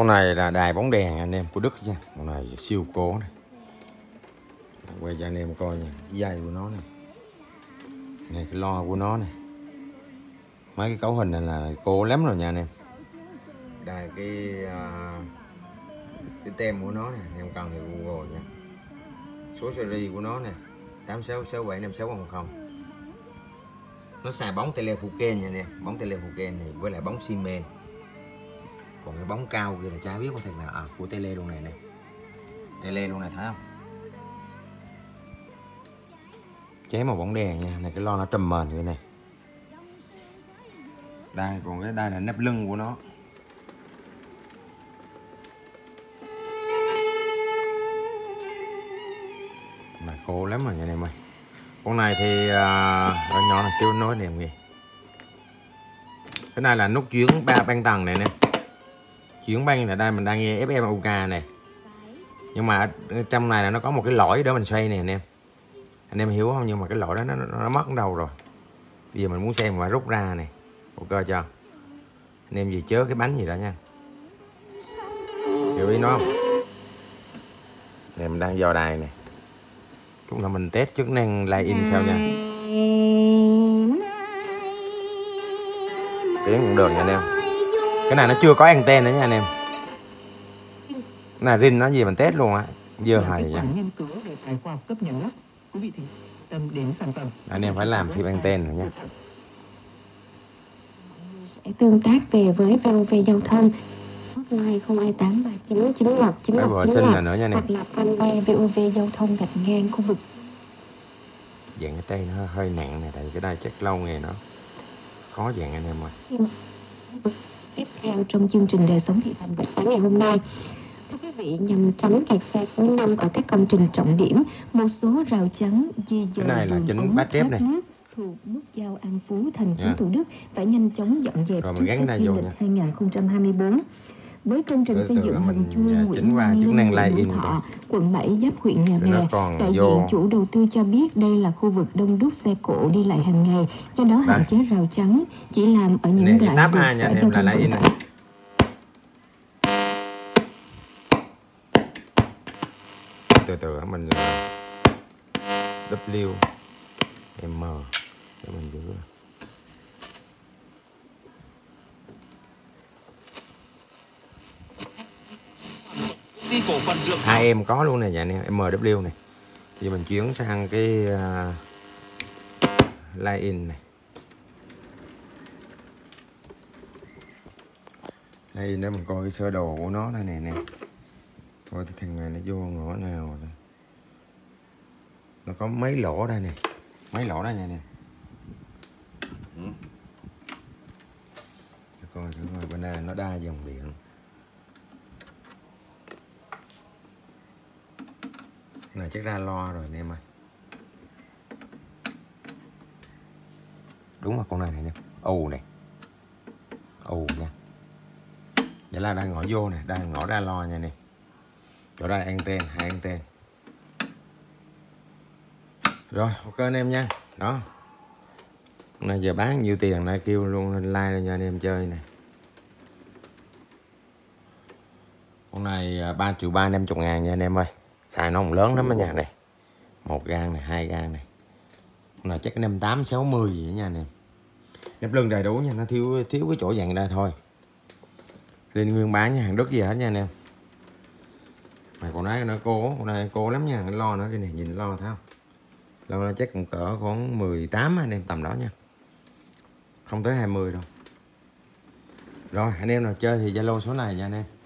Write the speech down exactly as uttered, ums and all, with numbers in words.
Con này là đài bóng đèn anh em của Đức nha. Con này siêu cố này. Quay cho anh em coi nha, cái dây của nó này. Này cái lo của nó này. Mấy cái cấu hình này là cố lắm rồi nha anh em. Đây cái uh, cái tem của nó này, anh em cần thì Google nha. Số series của nó này tám sáu sáu bảy năm sáu không không. Nó xài bóng Telefunken nha anh em, bóng Telefunken này với lại bóng xi men. Còn cái bóng cao kia là chả biết có thật nào, à của Tele luôn này nè. Tele luôn này thấy không? Chế màu bóng đèn nha, này cái lo nó trầm mền như này. Đây còn cái đây là nắp lưng của nó. Mà khô lắm rồi nha anh em ơi. Con này thì uh, nó nhỏ là siêu nói đẹp kìa. Cái này là nút chuyển ba băng tầng này nè. Chuyển băng là đây mình đang nghe ép em u ca này. Nhưng mà trong này là nó có một cái lõi để mình xoay nè anh em. Anh em hiểu không? Nhưng mà cái lõi đó nó, nó, nó mất ở đâu rồi. Bây giờ mình muốn xem mà rút ra này. Ok chưa? Anh em gì chớ cái bánh gì đó nha. Hiểu ý nó không? Này mình đang dò đài này. Cũng là mình test chức năng line-in sao nha. Tiếng cũng được nha anh em. Cái này nó chưa có anten nữa nha anh em. Cái này rin nó gì mình test luôn á. Dơ hài nha. Anh em phải làm thêm anten rồi nha. Sẽ tương tác về với vê o vê Giao thông hotline không hai tám ba chín chín một chín một chín một nữa nha anh em. hoặc là fanpage vê o vê Giao thông gạch ngang khu vực. Dạng cái tay nó hơi nặng này, tại vì cái đai chắc lâu nghề nó khó dạng anh em ơi. Tiếp theo trong chương trình đời sống thị thành buổi sáng ngày hôm nay, thưa quý vị, nhằm tránh kẹt xe cuối năm ở các công trình trọng điểm, một số rào chắn di dời cái này là chính bát trép này thuộc nút giao An Phú, thành phố yeah. Thủ Đức phải nhanh chóng dọn dẹp rồi trước Tết Dương lịch hai nghìn không trăm hai mươi tư. Với công trình xây dựng hầm chui Nguyễn Văn Linh, quận Thọ, quận bảy giáp huyện Nhà Bè, đại diện chủ đầu tư cho biết đây là khu vực đông đúc xe cộ đi lại hàng ngày, do đó hạn chế rào chắn, chỉ làm ở những đoạn được Sở Giao thông vận tải. Từ từ mình W M để mình giữ. Hai em có luôn này, dạ nè, em em W này. Giờ mình chuyển sang cái uh, line-in này. Line-in để mình coi cái sơ đồ của nó đây nè nè. Coi cái thằng này nó vô ngõ nào rồi. Nó có mấy lỗ đây nè. Mấy lỗ đây nha nè. Ừ. Coi thử coi bên đây nó đa dòng điện. Này chắc ra lo rồi anh em ơi. Đúng là con này này anh em. Ù này. Ù nha. Vậy là đang ngõ vô này, đang ngõ ra lo nha anh em. Chỗ đây là anten, hai anten. Rồi, ok anh em nha. Đó. Hôm nay giờ bán nhiêu tiền này kêu luôn lên like lên cho anh em chơi này. Con này ba triệu ba năm mươi ngàn nha anh em ơi. Xài nó cũng lớn lắm ở nhà này. Một gang này, hai gang này. Con này chắc năm tám sáu mươi gì nha anh em. Nếp lưng đầy đủ nha, nó thiếu thiếu cái chỗ dàn đây thôi. Lên nguyên bán nha, hàng Đức gì hết nha anh em. Mà con này nó cố, con này cố lắm nha, nó lo nó cái này nhìn lo thấy không? Lo nó chắc cũng cỡ khoảng mười tám anh em tầm đó nha. Không tới hai mươi đâu. Rồi anh em nào chơi thì Zalo số này nha anh em.